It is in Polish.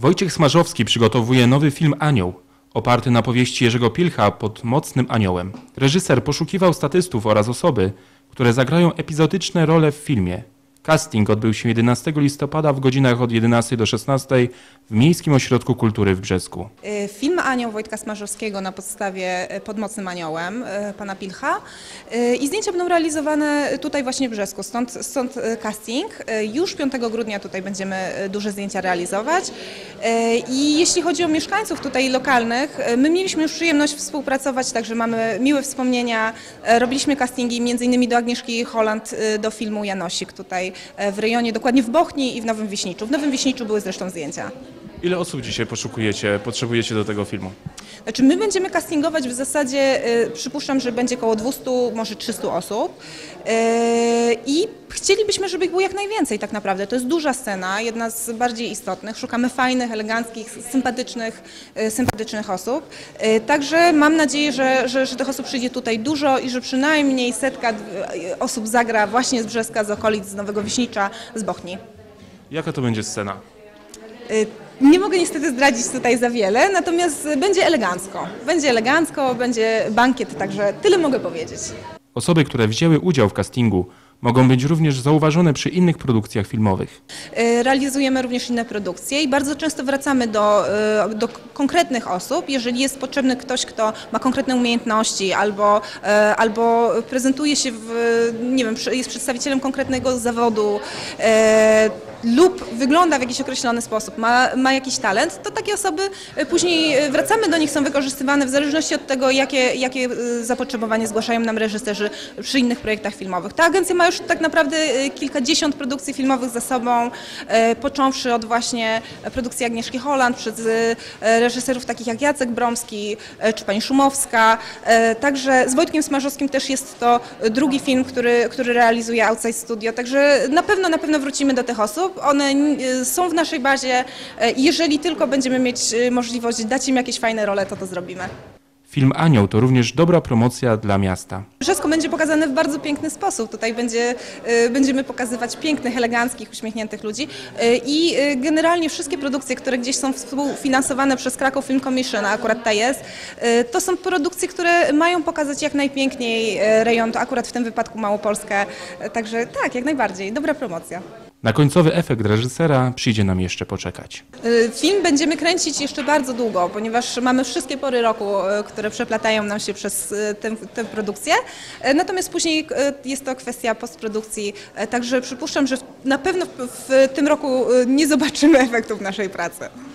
Wojciech Smarzowski przygotowuje nowy film Anioł, oparty na powieści Jerzego Pilcha Pod mocnym aniołem. Reżyser poszukiwał statystów oraz osoby, które zagrają epizodyczne role w filmie. Casting odbył się 11 listopada w godzinach od 11 do 16 w Miejskim Ośrodku Kultury w Brzesku. Film Anioł Wojtka Smarzowskiego na podstawie Pod mocnym aniołem pana Pilcha i zdjęcia będą realizowane tutaj właśnie w Brzesku, stąd casting. Już 5 grudnia tutaj będziemy duże zdjęcia realizować i jeśli chodzi o mieszkańców tutaj lokalnych, my mieliśmy już przyjemność współpracować, także mamy miłe wspomnienia. Robiliśmy castingi m.in. do Agnieszki Holland do filmu Janosik tutaj w rejonie, dokładnie w Bochni i w Nowym Wiśniczu. W Nowym Wiśniczu były zresztą zdjęcia. Ile osób dzisiaj potrzebujecie do tego filmu? Znaczy my będziemy castingować w zasadzie, przypuszczam, że będzie około 200, może 300 osób i chcielibyśmy, żeby ich było jak najwięcej tak naprawdę. To jest duża scena, jedna z bardziej istotnych. Szukamy fajnych, eleganckich, sympatycznych osób. Także mam nadzieję, że tych osób przyjdzie tutaj dużo i że przynajmniej 100 osób zagra właśnie z Brzeska, z okolic, z Nowego Wiśnicza, z Bochni. Jaka to będzie scena? Nie mogę niestety zdradzić tutaj za wiele, natomiast będzie elegancko, będzie bankiet, także tyle mogę powiedzieć. Osoby, które wzięły udział w castingu, mogą być również zauważone przy innych produkcjach filmowych. Realizujemy również inne produkcje i bardzo często wracamy do konkretnych osób, jeżeli jest potrzebny ktoś, kto ma konkretne umiejętności albo prezentuje się nie wiem, jest przedstawicielem konkretnego zawodu lub wygląda w jakiś określony sposób, ma jakiś talent, to takie osoby później wracamy do nich, są wykorzystywane w zależności od tego, jakie zapotrzebowanie zgłaszają nam reżyserzy przy innych projektach filmowych. Ta agencja ma już tak naprawdę kilkadziesiąt produkcji filmowych za sobą, począwszy od właśnie produkcji Agnieszki Holland, przez reżyserów takich jak Jacek Bromski czy pani Szumowska. Także z Wojtkiem Smarzowskim też jest to drugi film, który realizuje Outside Studio, także na pewno wrócimy do tych osób. One są w naszej bazie i jeżeli tylko będziemy mieć możliwość dać im jakieś fajne role, to zrobimy. Film Anioł to również dobra promocja dla miasta. Brzesko będzie pokazane w bardzo piękny sposób. Tutaj będziemy pokazywać pięknych, eleganckich, uśmiechniętych ludzi i generalnie wszystkie produkcje, które gdzieś są współfinansowane przez Kraków Film Commission, a akurat ta jest, to są produkcje, które mają pokazać jak najpiękniej rejon, to akurat w tym wypadku Małopolskę. Także tak, jak najbardziej, dobra promocja. Na końcowy efekt reżysera przyjdzie nam jeszcze poczekać. Film będziemy kręcić jeszcze bardzo długo, ponieważ mamy wszystkie pory roku, które przeplatają nam się przez tę produkcję. Natomiast później jest to kwestia postprodukcji, także przypuszczam, że na pewno w tym roku nie zobaczymy efektów naszej pracy.